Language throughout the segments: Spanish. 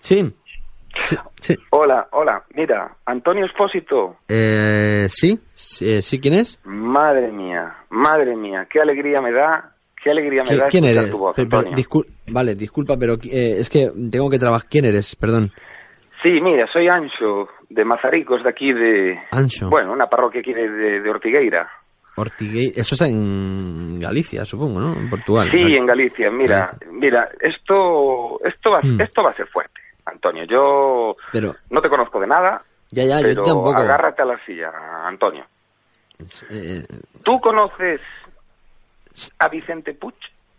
Sí. Sí. Hola, mira, Antonio Espósito. Sí, ¿quién es? Madre mía, qué alegría me da ¿Quién escuchar eres? tu voz, Antonio. Vale, disculpa, pero es que tengo que trabajar. ¿Quién eres? Perdón. Sí, mira, soy Anxo, de Mazaricos, de aquí de... Anxo. Bueno, una parroquia aquí de Ortigueira. Eso está en Galicia, supongo, ¿no? En Portugal. Sí, en Galicia. Mira, esto va a ser fuerte, Antonio. Yo no te conozco de nada, pero yo tampoco. Agárrate a la silla, Antonio. ¿Tú conoces a Vicente Puig?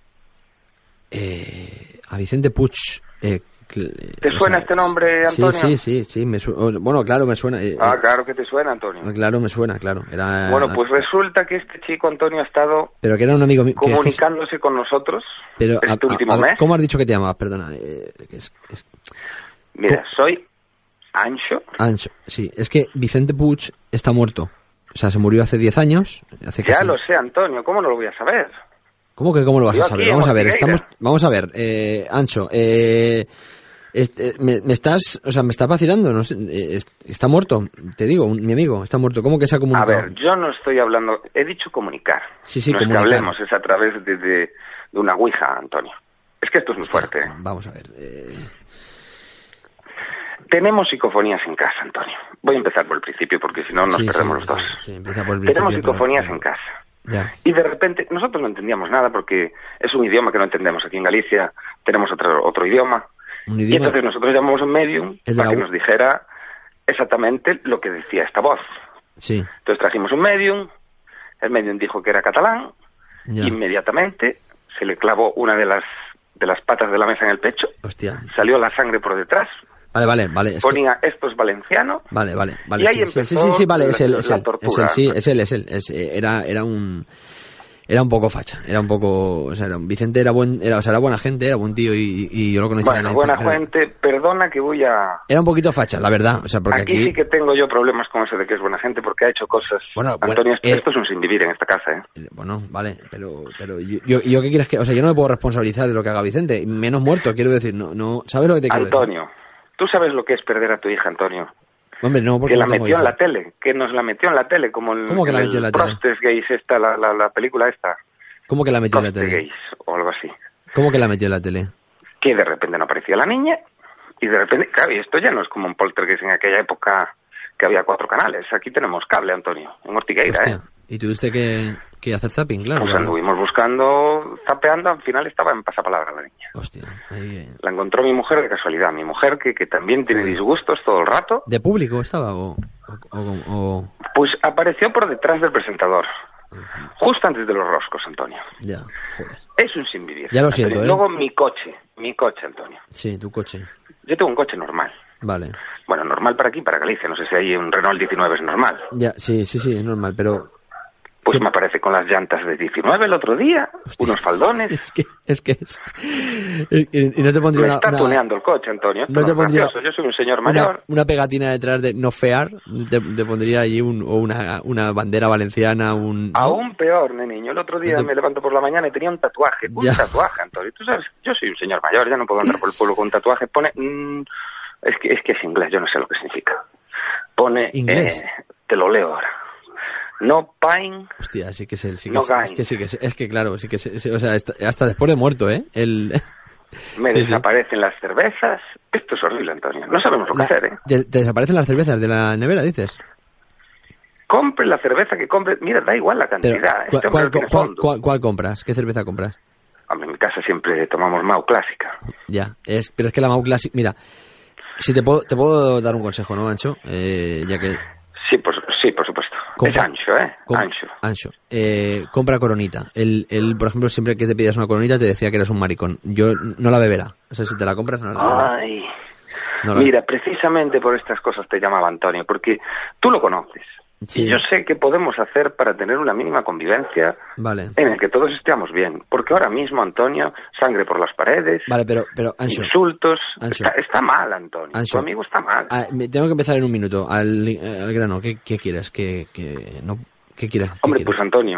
A Vicente Puig. ¿Te suena este nombre, Antonio? Sí, bueno, claro, me suena. Claro que te suena, Antonio. Claro, me suena, claro. Bueno, pues resulta que este chico, Antonio, ha estado pero que era un amigo mío, comunicándose con nosotros este último mes. ¿Cómo has dicho que te llamabas? Perdona. Mira, soy Anxo. Anxo, sí. Es que Vicente Puig está muerto. O sea, se murió hace 10 años. Ya lo sé, Antonio. ¿Cómo no lo voy a saber? ¿Cómo lo vas a saber? Vamos a ver, Anxo, me estás vacilando, no sé, está muerto, te digo, mi amigo, está muerto. ¿Cómo que se ha comunicado? A ver, yo no estoy hablando, he dicho comunicar. Sí, no comunicar. Es que hablemos, es a través de una ouija, Antonio. Es que esto es muy fuerte. Vamos a ver. Tenemos psicofonías en casa, Antonio. Voy a empezar por el principio porque si no nos perdemos los dos. Sí, empieza por el principio. Tenemos psicofonías en casa. Ya. Y de repente, nosotros no entendíamos nada porque es un idioma que no entendemos. Aquí en Galicia tenemos otro idioma. Y entonces nosotros llamamos a un medium para que nos dijera exactamente lo que decía esta voz. Sí. Entonces trajimos un medium, el medium dijo que era catalán, ya. Inmediatamente se le clavó una de las patas de la mesa en el pecho. Hostia. Salió la sangre por detrás. Vale. Ponía, esto es valenciano. Vale. Y ahí empezó la tortura. Es él. Era un poco facha, Vicente era buena gente, era buen tío y yo lo conocía. Bueno, buena gente, perdona que voy a... Era un poquito facha, la verdad, porque aquí sí que tengo yo problemas con eso de que es buena gente porque ha hecho cosas... Antonio, esto es un sin vivir en esta casa, Bueno, vale, pero yo qué quieres que... O sea, yo no me puedo responsabilizar de lo que haga Vicente, menos muerto, quiero decir, no, ¿sabes lo que te quiero decir? Antonio, ¿tú sabes lo que es perder a tu hija, Antonio? Hombre, no, porque que la metió en la tele, que nos la metió en la tele, como el Prostes Gays, la película esta. ¿Cómo que la metió en la tele? Gays, o algo así. ¿Cómo que la metió en la tele? Que de repente no aparecía la niña, y de repente, claro, y esto ya no es como un poltergeist en aquella época que había 4 canales. Aquí tenemos cable, Antonio, en Ortigueira, Hostia. Y tuviste que hacer zapping, claro. Pues anduvimos buscando, zapeando, al final estaba en pasapalabra la niña. Hostia. Ahí... La encontró mi mujer de casualidad. Mi mujer, que también tiene disgustos todo el rato. ¿De público estaba o...? Pues apareció por detrás del presentador. Justo antes de los roscos, Antonio. Ya, joder. Es un sin vivir. Ya lo siento, Antonio. Luego mi coche, Antonio. Sí, tu coche. Yo tengo un coche normal. Vale. Bueno, normal para aquí, para Galicia. No sé si hay un Renault 19 es normal. Ya, sí, es normal, pero... Pues me aparece con las llantas de 19 el otro día, hostia, unos faldones. Y no te pondría me está tuneando el coche, Antonio. No te pondría... Yo soy un señor mayor. Una pegatina detrás de no fear, te pondría allí una bandera valenciana, Aún peor, niño. El otro día me levanto por la mañana y tenía un tatuaje. Tatuaje, Antonio. Tú sabes, yo soy un señor mayor, ya no puedo andar por el pueblo con un tatuaje. Pone... es que es inglés, yo no sé lo que significa. Pone... ¿Inglés? Te lo leo ahora. No pine. Hostia, sí que es él, es que claro, sí que es, o sea, hasta después de muerto, Me desaparecen las cervezas. Esto es horrible, Antonio. No sabemos lo que hacer, ¿Te desaparecen las cervezas de la nevera, dices? Compre la cerveza que compre. Mira, da igual la cantidad. ¿Cuál compras? ¿Qué cerveza compras? En mi casa siempre tomamos Mau clásica. Ya, pero es que la Mau clásica... Mira, si te puedo dar un consejo, ¿no, Anxo? Ya que... Sí, por supuesto. Es Anxo, compra Coronita. Él, por ejemplo, siempre que te pidas una Coronita te decía que eres un maricón. Yo no la beberá. O sea, si te la compras, no la beberá. Ay. Mira, precisamente por estas cosas te llamaba Antonio, porque tú lo conoces. Sí. Y yo sé qué podemos hacer para tener una mínima convivencia en el que todos estemos bien. Porque ahora mismo, Antonio, sangre por las paredes, pero Anxo, insultos... Está mal, Antonio. Anxo, tu amigo está mal. Tengo que empezar en un minuto. Al grano, ¿qué quieres? ¿Qué quieres? Hombre, pues Antonio,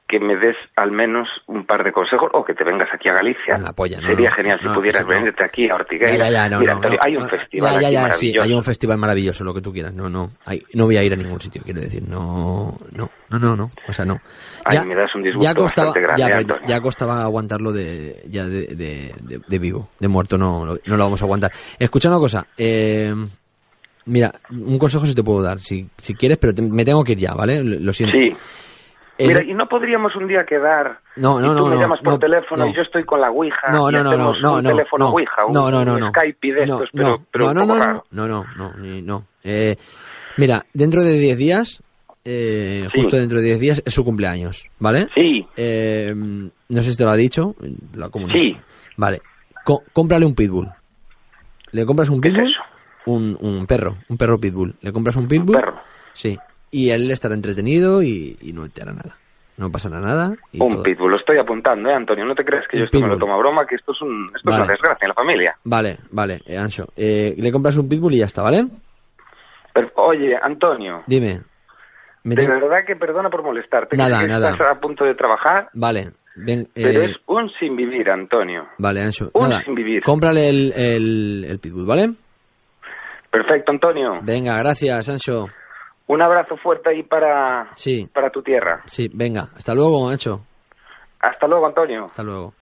que me des al menos un par de consejos o que te vengas aquí a Galicia. Sería genial si pudieras venirte aquí a Ortigueira. Mira, Antonio, hay un festival aquí maravilloso. Sí, hay un festival maravilloso, lo que tú quieras. No voy a ir a ningún sitio, quiero decir. No. O sea, no. Me das un disgusto bastante grande, ya costaba aguantarlo de vivo. De muerto no lo vamos a aguantar. Escucha una cosa. Mira, un consejo sí te puedo dar, si quieres, pero me tengo que ir ya, ¿vale? Lo siento. Sí. Mira, ¿y no podríamos un día quedar? Tú me llamas por teléfono y yo estoy con la Ouija. Un teléfono Ouija, un Skype y de estos, pero no. Mira, dentro de 10 días, justo dentro de 10 días, es su cumpleaños, ¿vale? Sí. No sé si te lo ha dicho. Sí. Vale. Cómprale un pitbull. ¿Le compras un pitbull? ¿Qué es eso? Un perro pitbull. ¿Le compras un pitbull? ¿Un perro? Sí. Y él estará entretenido y no te hará nada. No pasará nada. Un pitbull, lo estoy apuntando, Antonio. No te creas que yo esto me lo tomo a broma, que esto es una desgracia en la familia. Vale, Ancho. Le compras un pitbull y ya está, ¿vale? Pero, oye, Antonio. Dime. De verdad que perdona por molestarte. Nada. Estás a punto de trabajar. Vale. Pero es un sin vivir, Antonio. Vale, Ancho. Sin vivir. Cómprale el pitbull, ¿vale? Perfecto, Antonio. Venga, gracias, Ancho. Un abrazo fuerte ahí para tu tierra. Sí, venga. Hasta luego, Ancho. Hasta luego, Antonio. Hasta luego.